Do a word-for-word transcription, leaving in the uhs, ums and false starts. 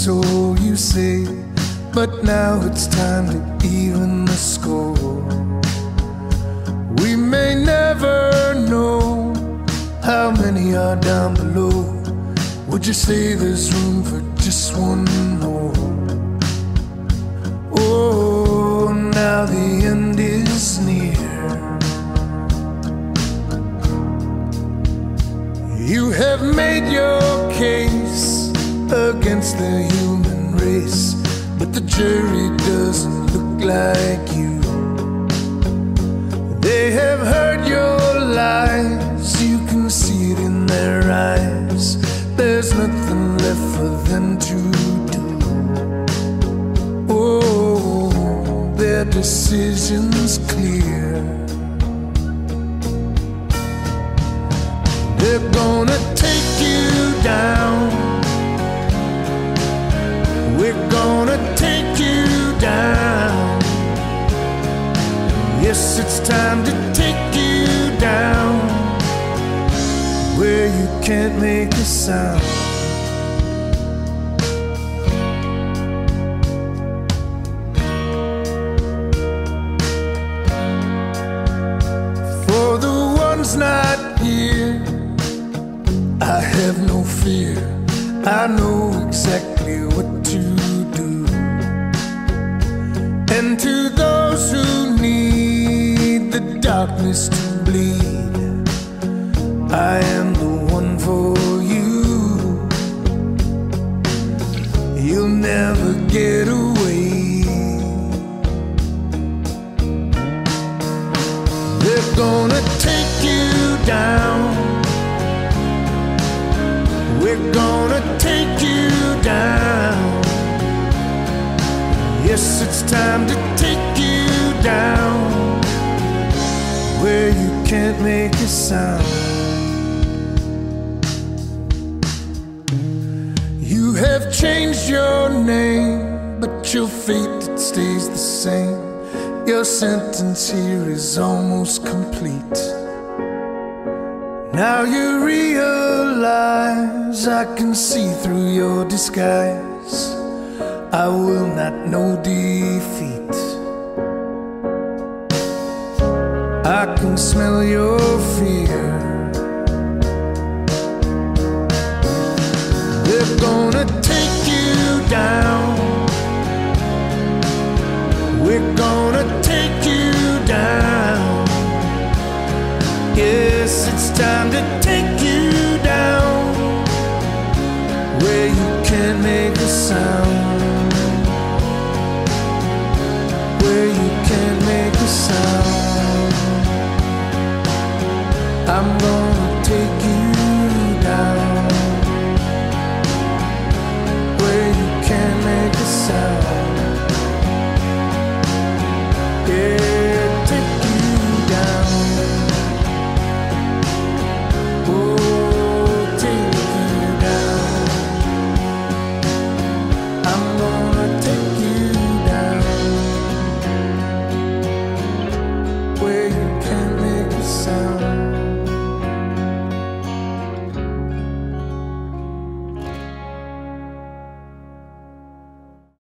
so you say, but now it's time to even the score. We may never know how many are down below. Would you say there's room for just one more? Oh, now the end is near. You have made your case against the human race, but the jury doesn't look like you. They have heard your lies, you can see it in their eyes. There's nothing left for them to do. Oh, their decision's clear. They're gonna take you down. We're gonna take you down. Yes, it's time to take you down, where you can't make a sound. For the ones not here, I have no fear. I know exactly what to do. And to those who need the darkness to bleed, I am the one for you. You'll never get away. They're gonna take you down. We're gonna take you down. Yes, it's time to take you down, where you can't make a sound. You have changed your name, but your fate, it stays the same. Your sentence here is almost complete. Now you realize I can see through your disguise. I will not know defeat. I can smell your fear. They're gonna take you down. We're gonna take you down. Yes, it's time to take you down, where you can't make a sound.